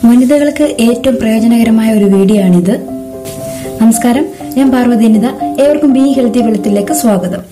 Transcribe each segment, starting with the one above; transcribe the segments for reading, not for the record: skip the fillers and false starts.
വനിതകൾക്ക് ഏറ്റവും പ്രയോജനകരമായ ഒരു വീഡിയോ ആണിത്. നമസ്കാരം, ഞാൻ പാർവതി അനിത. ഏവർക്കും ബി ഹെൽത്തി വെളുത്തിലേക്ക് സ്വാഗതം.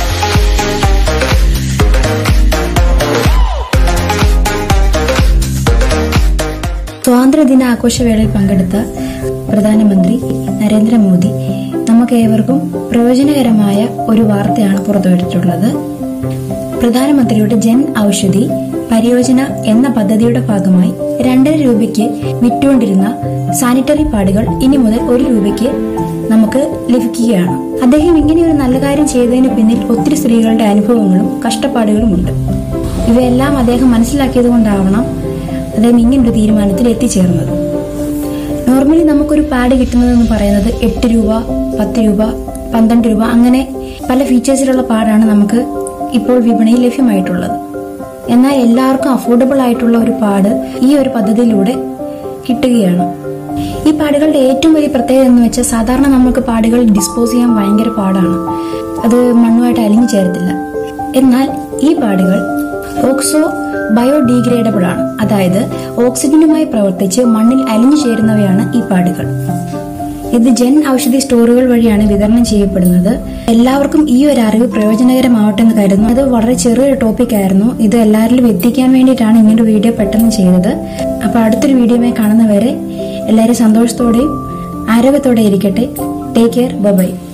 സ്വാതന്ത്ര്യദിന ആഘോഷവേളയിൽ പങ്കെടുത്ത പ്രധാനമന്ത്രി നരേന്ദ്രമോദി നമുക്ക് ഏവർക്കും പ്രയോജനകരമായ ഒരു വാർത്തയാണ് പുറത്തുവിട്ടിട്ടുള്ളത്. പ്രധാനമന്ത്രിയുടെ ജൻ ഔഷധി പരിയോജന എന്ന പദ്ധതിയുടെ ഭാഗമായി 2.5 രൂപയ്ക്ക് വിറ്റുകൊണ്ടിരുന്ന സാനിറ്ററി പാഡുകൾ ഇനി മുതൽ 1 രൂപയ്ക്ക് നമുക്ക് ലഭിക്കുകയാണ്. അദ്ദേഹം ഇങ്ങനെ ഒരു നല്ല കാര്യം ചെയ്തതിന് പിന്നിൽ ഒത്തിരി സ്ത്രീകളുടെ അനുഭവങ്ങളും കഷ്ടപ്പാടുകളും ഉണ്ട്. ഇവയെല്ലാം അദ്ദേഹം മനസ്സിലാക്കിയത് കൊണ്ടാവണം അദ്ദേഹം ഇങ്ങനൊരു തീരുമാനത്തിൽ എത്തിച്ചേർന്നത്. നോർമലി നമുക്കൊരു പാഡ് കിട്ടുന്നതെന്ന് പറയുന്നത് 8 രൂപ, 10 രൂപ, 12 രൂപ അങ്ങനെ പല ഫീച്ചേഴ്സിലുള്ള പാഡാണ് നമുക്ക് ഇപ്പോൾ വിപണിയിൽ ലഭ്യമായിട്ടുള്ളത്. എന്നാൽ എല്ലാവർക്കും അഫോർഡബിൾ ആയിട്ടുള്ള ഒരു പാഡ് ഈ ഒരു പദ്ധതിയിലൂടെ കിട്ടുകയാണ്. ഈ പാഡുകളുടെ ഏറ്റവും വലിയ പ്രത്യേകത എന്ന് വെച്ചാൽ സാധാരണ നമുക്ക് പാഡുകൾ ഡിസ്പോസ് ചെയ്യാൻ ഭയങ്കര പാടാണ്. അത് മണ്ണുമായിട്ട് അലിഞ്ഞു ചേരത്തില്ല. എന്നാൽ ഈ പാഡുകൾ ഓക്സോ ബയോഡീഗ്രേഡബിൾ ആണ്. അതായത് ഓക്സിജനുമായി പ്രവർത്തിച്ച് മണ്ണിൽ അലിഞ്ഞു ചേരുന്നവയാണ് ഈ പാഡുകൾ. ഇത് ജൻ ഔഷധി സ്റ്റോറുകൾ വഴിയാണ് വിതരണം ചെയ്യപ്പെടുന്നത്. എല്ലാവർക്കും ഈ ഒരു അറിവ് പ്രയോജനകരമാവട്ടെ എന്ന് കരുതുന്നു. അത് വളരെ ചെറിയൊരു ടോപ്പിക് ആയിരുന്നു. ഇത് എല്ലാവരിലും എത്തിക്കാൻ വേണ്ടിയിട്ടാണ് ഇങ്ങനൊരു വീഡിയോ പെട്ടെന്ന് ചെയ്തത്. അപ്പൊ അടുത്തൊരു വീഡിയോയുമായി കാണുന്നവരെ എല്ലാവരും സന്തോഷത്തോടെയും ആരോഗ്യത്തോടെ ഇരിക്കട്ടെ. Take care. ബൈ.